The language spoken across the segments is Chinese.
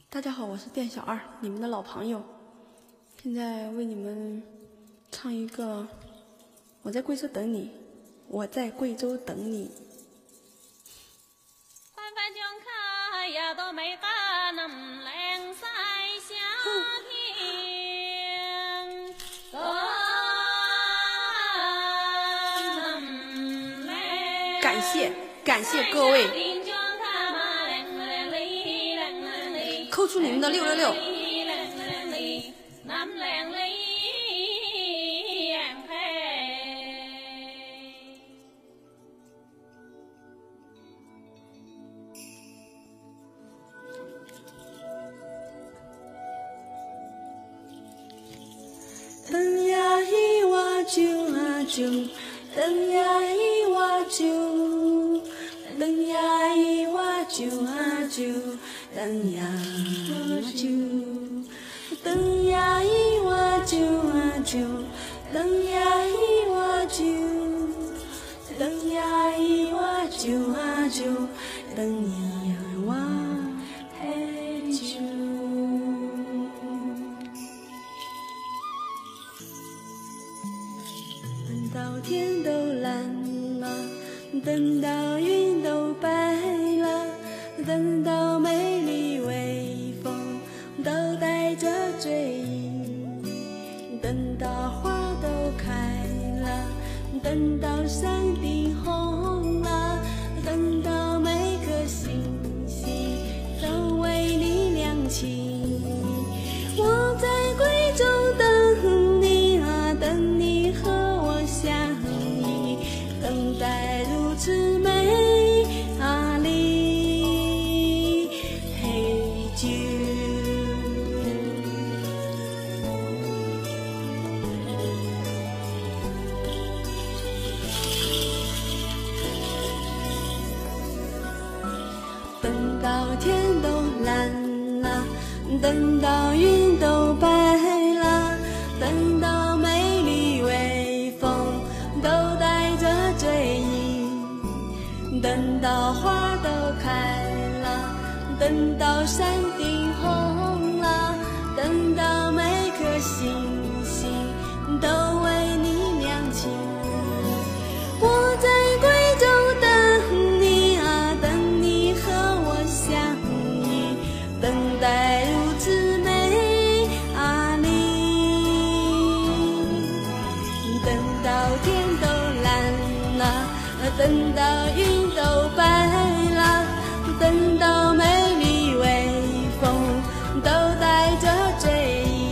大家好，我是店小二，你们的老朋友。现在为你们唱一个《我在贵州等你》，我在贵州等你。感谢各位，扣出你们的666。 等呀一哇九啊九，等呀一哇九，等呀一哇九啊九，等呀一哇九，等呀一哇九啊九，等呀一哇九，等呀一哇九啊九，等呀一哇嘿九。等到天都蓝了，等到云都白了，等到美丽微风都带着醉意，等到花都开了，等到山顶红了，等到每颗星星都为你亮起。我在贵州等你啊，等你和我相依，等待如此美啊丽嘿啾。等到天都蓝了，等到云都白了，等到美丽微风都带着醉意，等到花都开了，等到山顶红了，等到每颗星星都为你亮起。我在贵州等你啊，等你和我相依，等待如此美啊丽。等到天都蓝了，等到云都白了，等到美丽微风都带着醉意。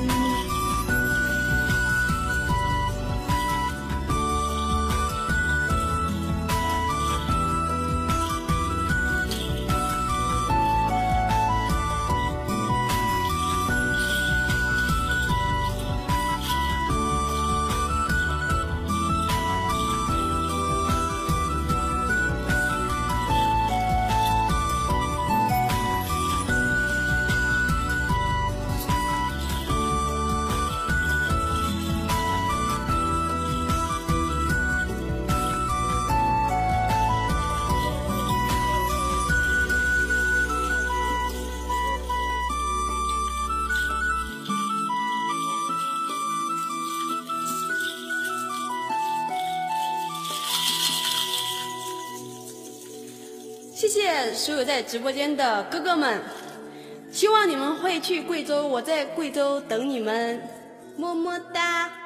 谢谢所有在直播间的哥哥们，希望你们会去贵州，我在贵州等你们，么么哒。